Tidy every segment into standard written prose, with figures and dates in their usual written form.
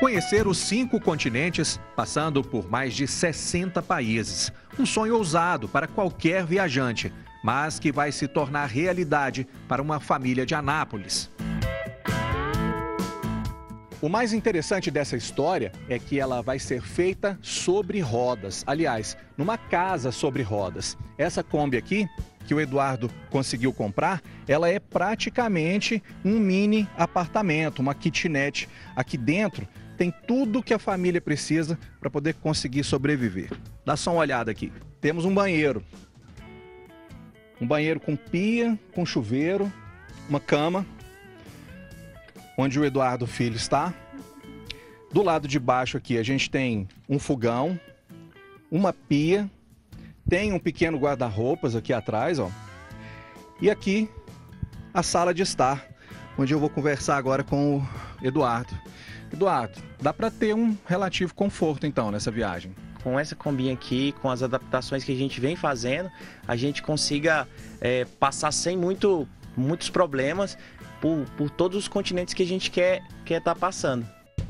Conhecer os 5 continentes, passando por mais de 60 países. Um sonho ousado para qualquer viajante, mas que vai se tornar realidade para uma família de Anápolis. O mais interessante dessa história é que ela vai ser feita sobre rodas. Aliás, numa casa sobre rodas. Essa Kombi aqui, que o Eduardo conseguiu comprar, ela é praticamente um mini apartamento, uma kitnet. Aqui dentro tem tudo que a família precisa para poder conseguir sobreviver. Dá só uma olhada aqui. Temos um banheiro. Um banheiro com pia, com chuveiro, uma cama, onde o Eduardo Filho está. Do lado de baixo aqui a gente tem um fogão, uma pia, tem um pequeno guarda-roupas aqui atrás, ó. E aqui a sala de estar, onde eu vou conversar agora com o Eduardo. Eduardo, dá para ter um relativo conforto então nessa viagem? Com essa Kombi aqui, com as adaptações que a gente vem fazendo, a gente consiga passar sem muitos problemas por todos os continentes que a gente quer estar passando.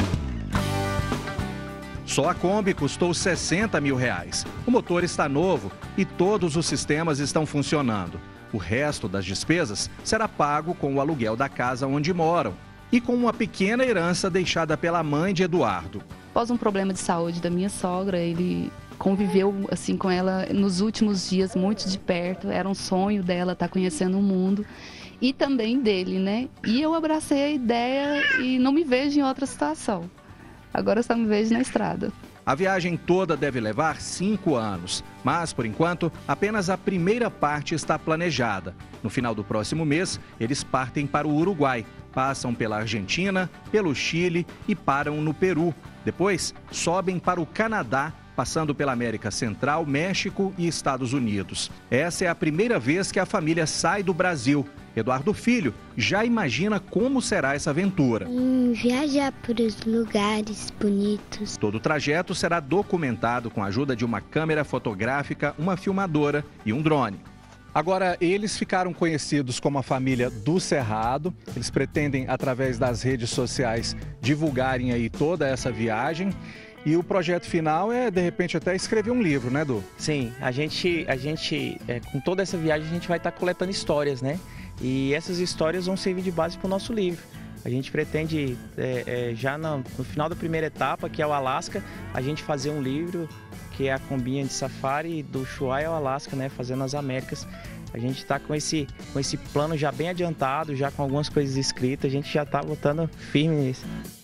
Só a Kombi custou R$60 mil. O motor está novo e todos os sistemas estão funcionando. O resto das despesas será pago com o aluguel da casa onde moram e com uma pequena herança deixada pela mãe de Eduardo. Após um problema de saúde da minha sogra, ele conviveu assim com ela nos últimos dias muito de perto. Era um sonho dela estar conhecendo o mundo e também dele, né? E eu abracei a ideia e não me vejo em outra situação. Agora eu só me vejo na estrada. A viagem toda deve levar 5 anos, mas, por enquanto, apenas a primeira parte está planejada. No final do próximo mês, eles partem para o Uruguai, passam pela Argentina, pelo Chile e param no Peru. Depois, sobem para o Canadá, passando pela América Central, México e Estados Unidos. Essa é a primeira vez que a família sai do Brasil. Eduardo Filho já imagina como será essa aventura. Viajar por os lugares bonitos. Todo o trajeto será documentado com a ajuda de uma câmera fotográfica, uma filmadora e um drone. Agora, eles ficaram conhecidos como a família do Cerrado. Eles pretendem, através das redes sociais, divulgarem aí toda essa viagem. E o projeto final é, de repente, até escrever um livro, né, Edu? Sim, a gente com toda essa viagem, a gente vai estar coletando histórias, né? E essas histórias vão servir de base para o nosso livro. A gente pretende, já no final da primeira etapa, que é o Alasca, a gente fazer um livro, que é a Kombinha de Safari do Ushuaia ao Alasca, né? Fazendo as Américas. A gente está com esse plano já bem adiantado, já com algumas coisas escritas, a gente já está botando firme nisso.